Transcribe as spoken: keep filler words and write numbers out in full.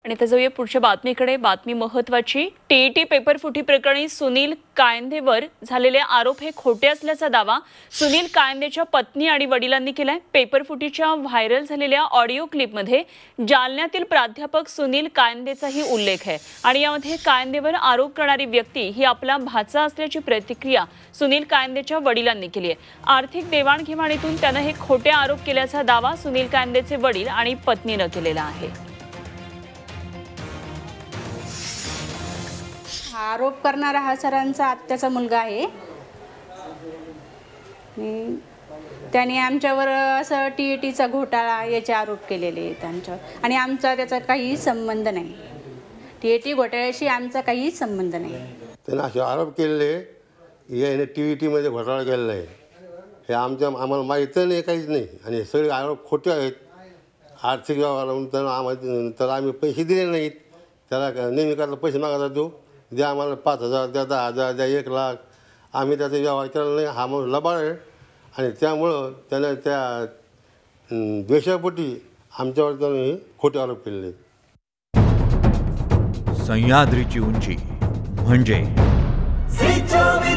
आणि आता जाऊया पुढच्या बातमीकडे। बातमी महत्त्वाची। टीईटी पेपर फुटी प्रकरणी सुनील कायंदेवर झालेले आरोप हे खोटे असल्याचा दावा सुनील कायंदेच्या पत्नी आणि वडिलांनी केलाय। पेपर फुटीच्या व्हायरल झालेल्या ऑडिओ क्लिपमध्ये जालन्यातील प्राध्यापक सुनील कायंदेचाही उल्लेख आहे आणि यामध्ये कायंदेवर आरोप करणारी व्यक्ती ही आपला भाचा असल्याची प्रतिक्रिया सुनील कायंदेच्या वडिलांनी केली आहे। आर्थिक देवाणघेवाणीतून त्याने हे खोटे आरोप केल्याचा दावा सुनील कायंदेचे वडील आणि पत्नीने केलेला आहे। आरोप करणारा हा सरांचा आत्याचा मुलगा आहे। त्याने आमच्यावर असं टीईटीचा घोटाळा याचे आरोप केलेले आहेत आमच्यावर आणि आमचा त्याचा काही संबंध नाही। टीईटी घोटाळ्याशी आमचा काही संबंध नाही। त्याने असे आरोप केलेले याने टीईटीमध्ये घोटाळा केलेला आहे हे आमच्या आम्हाला माहीत नाही, काहीच नाही आणि सगळे आरोप खोटे आहेत। आर्थिक व्यवहारातून त्याला आम्हाला त्याला आम्ही पैसे दिले नाहीत। त्याला नेहमी करता पैसे मागत होतो, द्या आम्हाला पाच हजार द्या, दहा हजार द्या, एक लाख। आम्ही त्याचा व्यवहार केला नाही। हा माणूस लबाड आहे आणि त्यामुळं त्याने त्या द्वेषापोटी आमच्यावर त्याने खोटे आरोप केलेले। सह्याद्रीची उंची म्हणजे